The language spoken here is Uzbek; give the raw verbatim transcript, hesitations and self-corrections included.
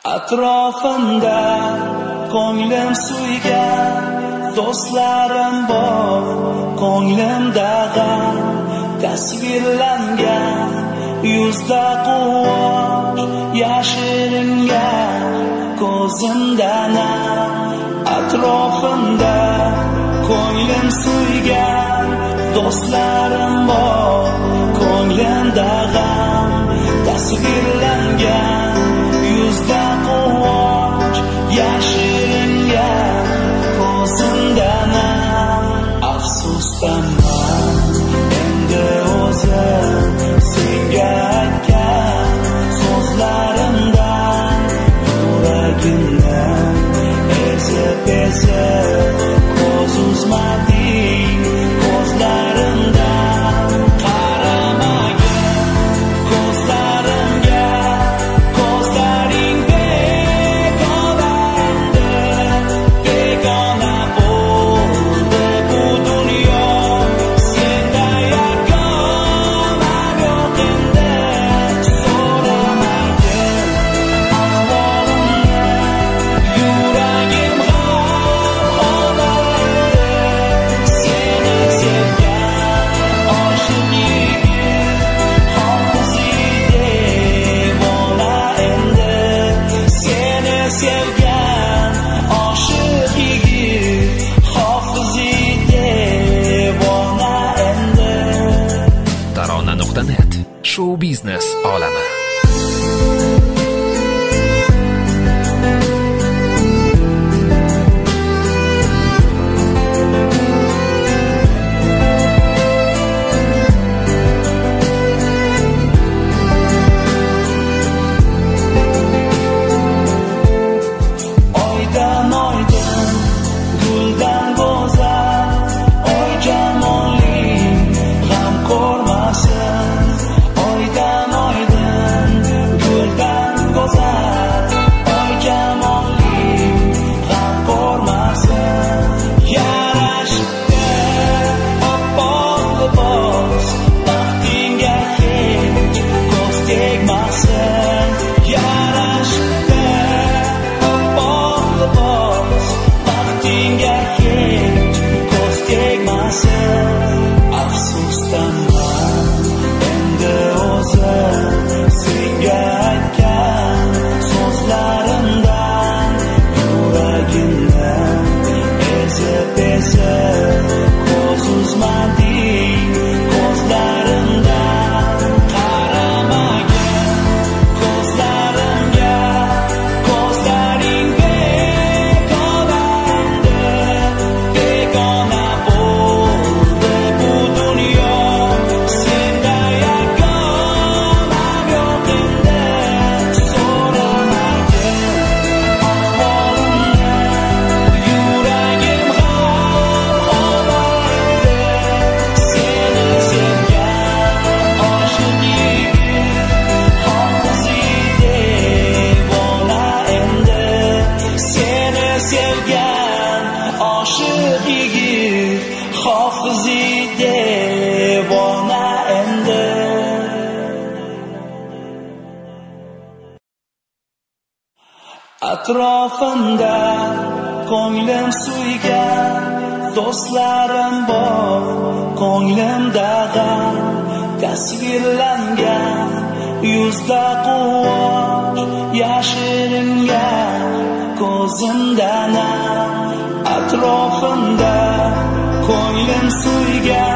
Atrofimda ko'nglim suygan do'stlarim bor, ko'nglimda g'am tasvirlangan, yuzda quvonch yashiringan, ko'zimda nam. Atrofimda ko'nglim suygan do'stlarim bor, ko'nglimda g'am tasvirlangan, yuzda quvonch yashiringan, ko'zimda nam. Afsusdaman endi o'zim senga aytgan so'zlarimdan, yuragimni ezib-ezib ko'z uzmading ko'zlarimdan. Qaramagin ko'zlarimga, ko'zlaring begona endi, begona bo'ldi bu dunyo. Senda yagonam yo'q endi, so'ramagin ahvolimni, yuragim g'amxona endi. Seni sevgan oshiq yigit hofiziy devona endi. Seni sevgan oshiq yigit hofiziy devona endi. Tarona nuqta net shou biznes olami. Oydan oydin guldan go'zal, oy jamoling g'am ko'rmasin. Oydan oydin guldan go'zal, oy jamoling g'am ko'rmasin. Yarashibdi oppoq libos, baxtingga hech ko'z tegmasin. Yarashibdi oppoq libos, baxtingga hech ko'z tegmasin. Afsusdaman endi o'zim senga aytgan so'zlarimdan, yuragimni ezib-ezib ko'z uzmading ko'zlarimdan. Qaramagin ko'zlarimga, ko'zlaring begona endi, begona bo'ldi bu dunyo. Senda yagonam yo'q endi, so'ramagin ahvolimni, yuragim g'amxona endi. Seni sevgan oshiq yigit hofiziy devona endi. Seni sevgan oshiq yigit hofiziy devona endi. Atrofimda ko'nglim suygan do'stlarim bor, ko'nglimda g'am tasvirlangan, yuzda quvonch yashiringan, ko'zimda nam. Atrofimda ko'nglim suygan